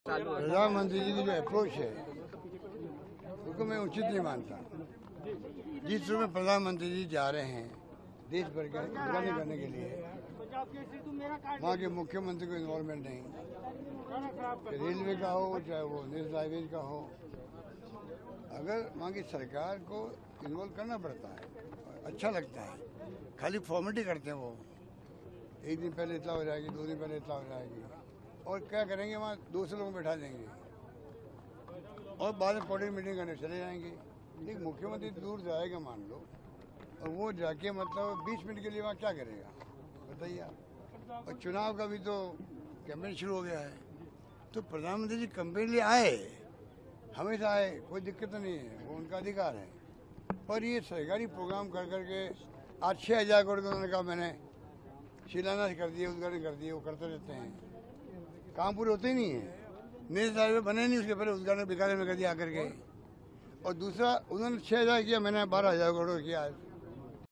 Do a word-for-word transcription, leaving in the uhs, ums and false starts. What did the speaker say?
चालू है। प्रधानमंत्री जी की जो अप्रोच है उसको मैं उचित नहीं मानता। जिस रूप में प्रधानमंत्री जी जा रहे हैं देश भर के उद्घाटन करने के लिए, वहाँ के मुख्यमंत्री को इन्वॉल्वमेंट नहीं, रेलवे का हो चाहे वो नेशनल हाईवे का हो, अगर वहाँ की सरकार को इन्वॉल्व करना पड़ता है, अच्छा लगता है। खाली फॉर्मेलिटी करते हैं वो, एक दिन पहले इतना हो जाएगी, दो दिन पहले इतना हो जाएगी, और क्या करेंगे वहाँ दो सौ लोगों को बैठा देंगे और बाद में पॉलिटिकल मीटिंग करने चले जाएंगे। एक मुख्यमंत्री दूर जाएगा मान लो, और वो जाके मतलब बीस मिनट के लिए वहाँ क्या करेगा बताइए आप। और चुनाव का भी तो कैंपेन शुरू हो गया है, तो प्रधानमंत्री जी कैंपेन लिए आए, हमेशा आए, कोई दिक्कत नहीं है, वो उनका अधिकार है। पर ये सरकारी प्रोग्राम कर करके आज छः हज़ार करोड़ का उन्होंने कहा मैंने शिलान्यास कर दिए, उद्घाटन कर दिए, वो करते रहते हैं, काम पूरे होते ही नहीं है। नेशनल हाईवे बने नहीं, उसके पहले उद्घाटन बीकानेर में कर दिया आकर के। और दूसरा उन्होंने छः हज़ार किया, मैंने बारह हज़ार करोड़ किया।